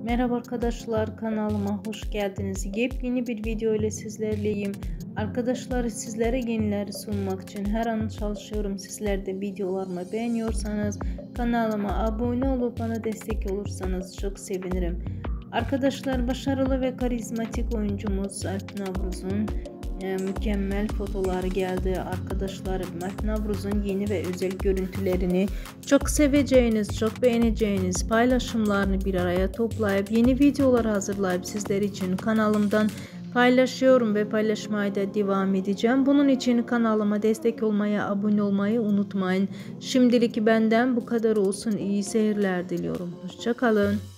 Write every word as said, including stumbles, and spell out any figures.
Merhaba arkadaşlar, kanalıma hoş geldiniz. Yepyeni bir video ile sizlerleyim. Arkadaşlar, sizlere yenileri sunmak için her an çalışıyorum. Sizler de videolarımı beğeniyorsanız kanalıma abone olup bana destek olursanız çok sevinirim. Arkadaşlar, başarılı ve karizmatik oyuncumuz Alp Navruz'un e, mükemmel fotoğrafları geldi. Arkadaşlar, Alp Navruz'un yeni ve özel görüntülerini çok seveceğiniz, çok beğeneceğiniz paylaşımlarını bir araya toplayıp yeni videolar hazırlayıp sizler için kanalımdan paylaşıyorum ve paylaşmaya da devam edeceğim. Bunun için kanalıma destek olmayı, abone olmayı unutmayın. Şimdilik benden bu kadar olsun. İyi seyirler diliyorum. Hoşça kalın.